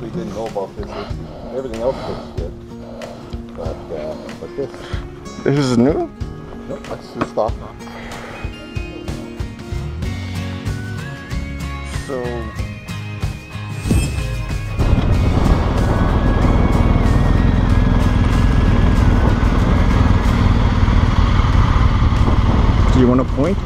actually didn't know about this issue. Everything else looks good. But this... This is new? Nope, that's the stock. So... Do you want to point?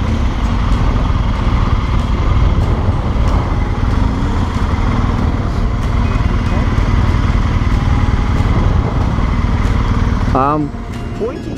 Pointing.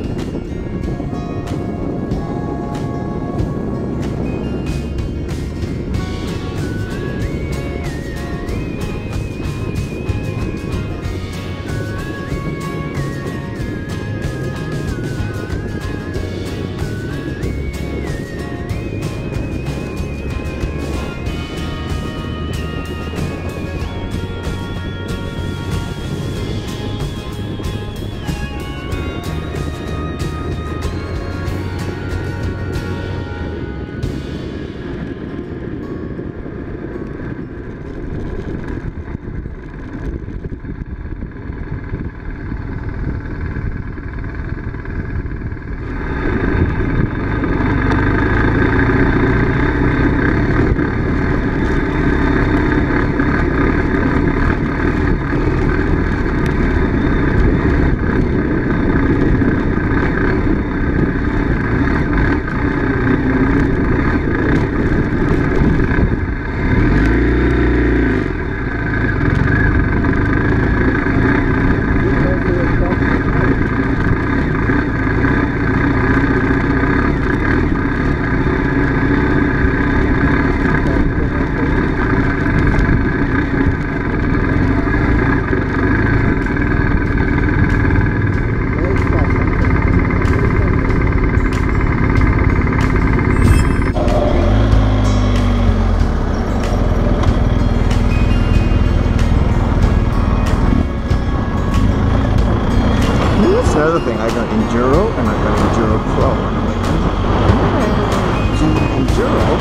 Another thing, I got Enduro and I got Enduro Pro. And I'm like, do Enduro?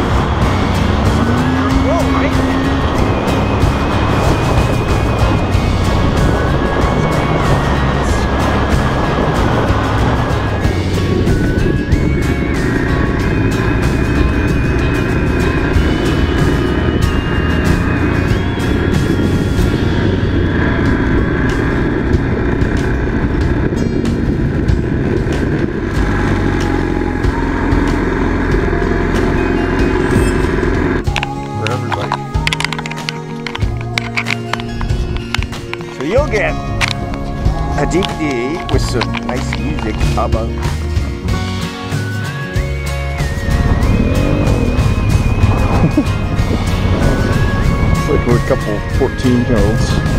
Whoa, right? You'll get a DVD with some nice music about it's like we're a couple 14-year-olds.